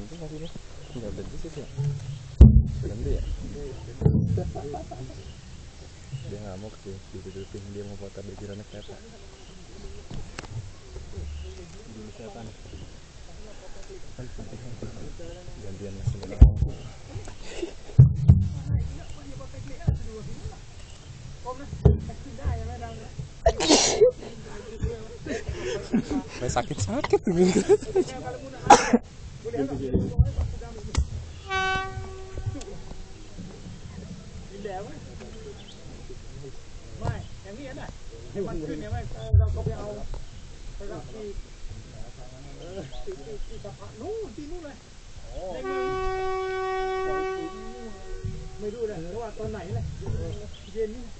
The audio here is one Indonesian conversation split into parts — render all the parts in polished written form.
berhenti nggak sih dia? Nggak berhenti sih dia. Berhenti ya? Dia ngamuk sih, ditutupin dia mau foto backgroundnya kereta. Dulu siapa nih? Gantian mesin doang. Sakit-sakit tuh. ไม่รู้เลยว่าตอนไหนเลยเย็นนี่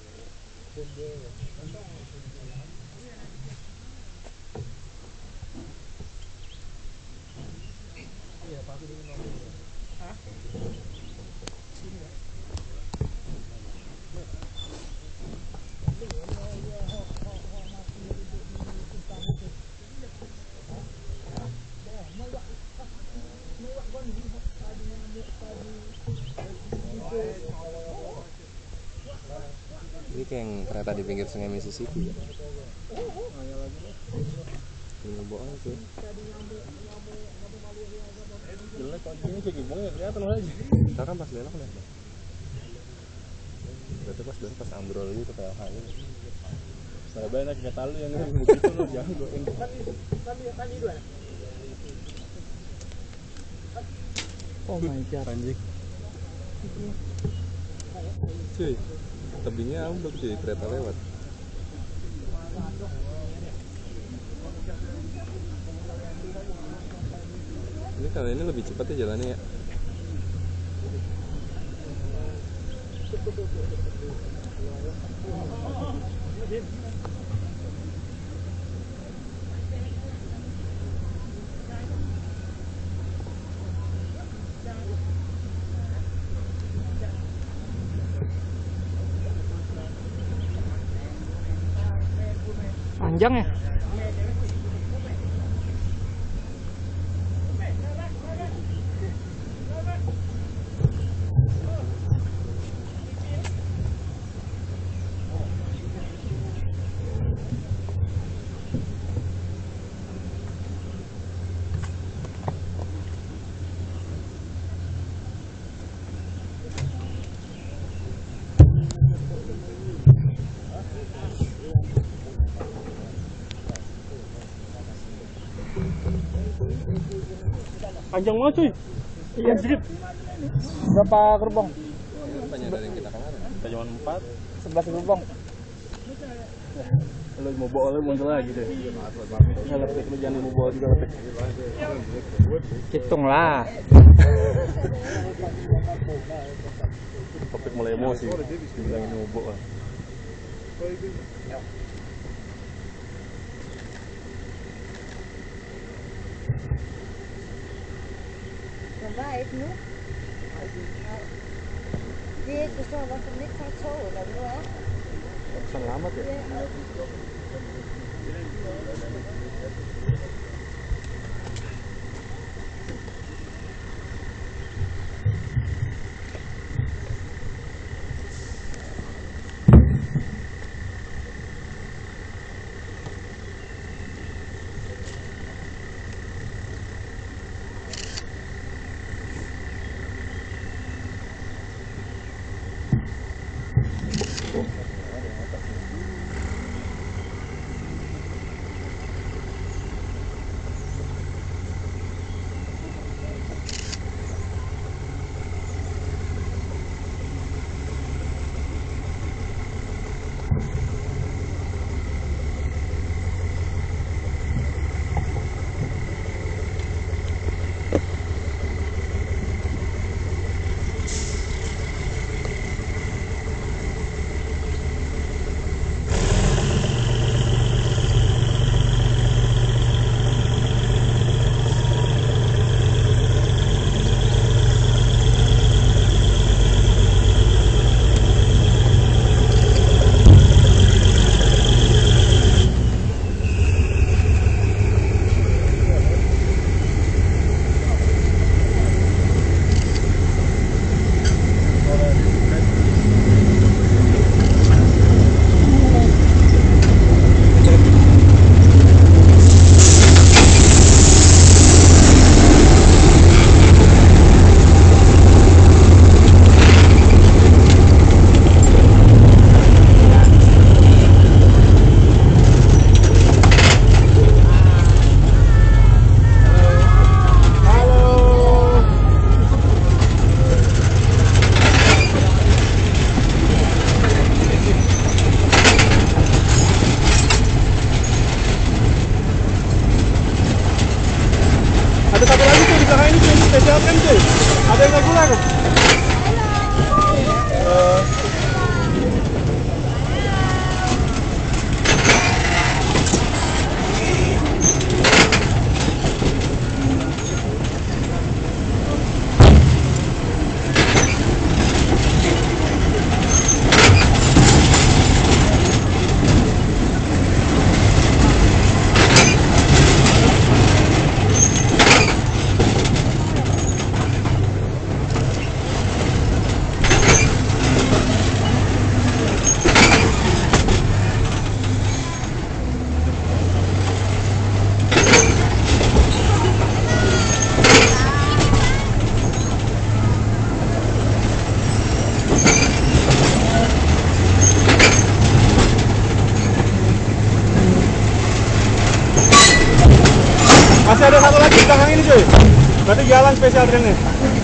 Ini kayak kereta di pinggir sungai Mississippi ya. Ini bohong sih. Jelek kalau gini kayak gimana ya, kelihatan aja. Kita kan pas belok nih. Berarti pas ambrol gitu kayak hal ini. Saya banyak kata lu yang begitu lu jangan goin. kan itu ya. Oh my god anjing. Cuy, tebingnya ambrol cuy, kereta lewat. Ini kali ini lebih cepat ya jalannya ya. Panjang ya? Panjang banget cuy. Iya sedikit. Berapa gerbong? Banyak dari yang kita kemarin. Kita cuma 4. 11 gerbong. Lu mau bawa muncul lagi deh. Saya lepek lu jangan mau bawa juga lepek. Hitung lah. Topik mulai emosi. Bilangin mau bawa. Baik nu. Dia justru waktu ini kan cowok lah nu. Selamat ya. siapkan cuy. Ada yang nggak gula kan? Masih ada satu lagi di belakang ini cuy. Berarti jalan spesial trennya.